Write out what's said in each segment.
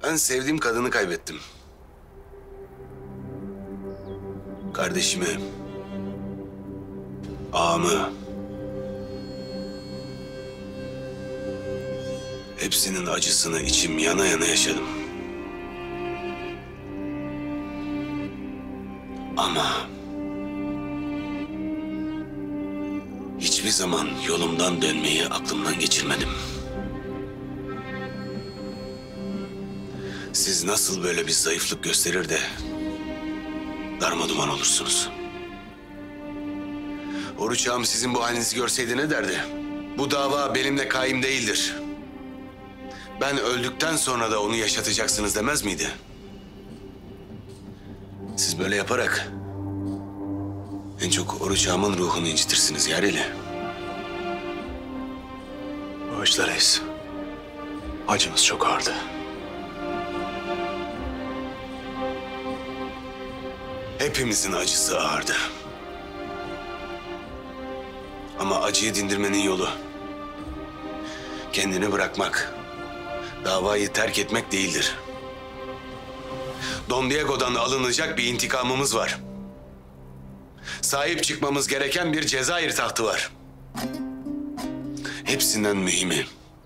Ben sevdiğim kadını kaybettim. Kardeşimi, ağamı. Hepsinin acısını içim yana yana yaşadım. Ama hiçbir zaman yolumdan dönmeyi aklımdan geçirmedim. Siz nasıl böyle bir zayıflık gösterir de darmaduman olursunuz? Oruç ağam sizin bu halinizi görseydi ne derdi? Bu dava benimle kaim değildir. Ben öldükten sonra da onu yaşatacaksınız demez miydi? Siz böyle yaparak en çok Oruç ağamın ruhunu incitirsiniz Yareli. Bağışla reis. Acımız çok ağırdı. Hepimizin acısı ağırdı. Ama acıyı dindirmenin yolu kendini bırakmak, davayı terk etmek değildir. Don Diego'dan alınacak bir intikamımız var. Sahip çıkmamız gereken bir Cezayir tahtı var. Hepsinden mühimi,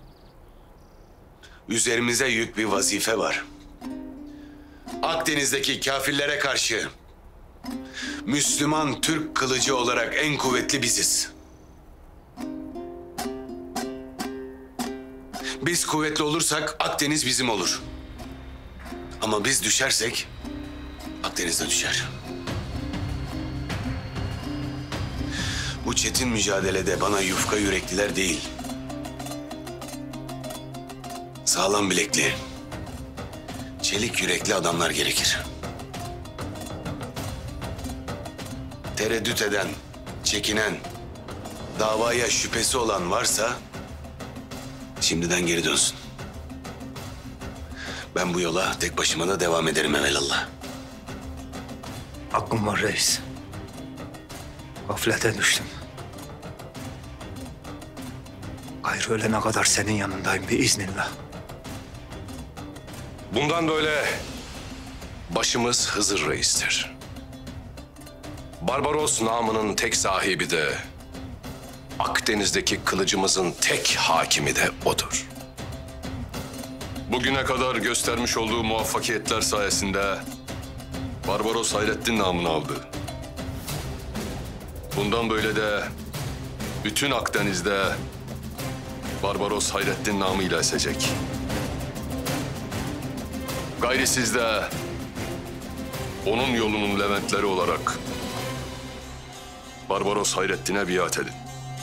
üzerimize yük bir vazife var. Akdeniz'deki kafirlere karşı Müslüman Türk kılıcı olarak en kuvvetli biziz. Biz kuvvetli olursak Akdeniz bizim olur. Ama biz düşersek Akdeniz de düşer. Bu çetin mücadelede bana yufka yürekliler değil, sağlam bilekli, çelik yürekli adamlar gerekir. Tereddüt eden, çekinen, davaya şüphesi olan varsa şimdiden geri dönsün. Ben bu yola tek başıma da devam ederim evelallah. Aklım var reis. Gaflete düştüm. Gayrı ölene kadar senin yanındayım biiznillah. Bundan böyle başımız Hızır Reis'tir. Barbaros namının tek sahibi de Akdeniz'deki kılıcımızın tek hakimi de odur. Bugüne kadar göstermiş olduğu muvaffakiyetler sayesinde Barbaros Hayrettin namını aldı. Bundan böyle de bütün Akdeniz'de Barbaros Hayrettin namıyla esecek. Gayri siz de onun yolunun Leventleri olarak Barbaros Hayrettin'e biat edin.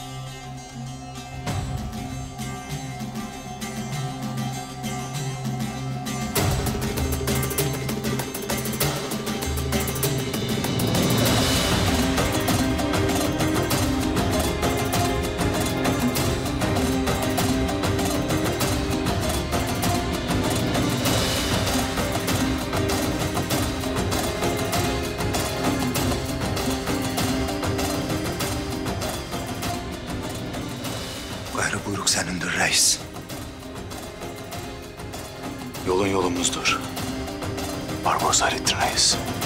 Gayrı buyruk senindir reis. Yolun yolumuzdur. Barbaros Hayrettin Reis.